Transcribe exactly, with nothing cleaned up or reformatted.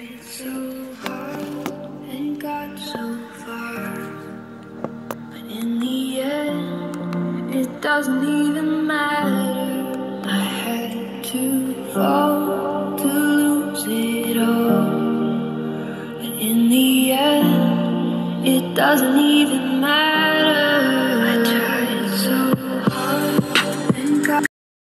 tried so hard and got so far, but in the end, it doesn't even matter. I had to fall to lose it all, but in the end, it doesn't even matter.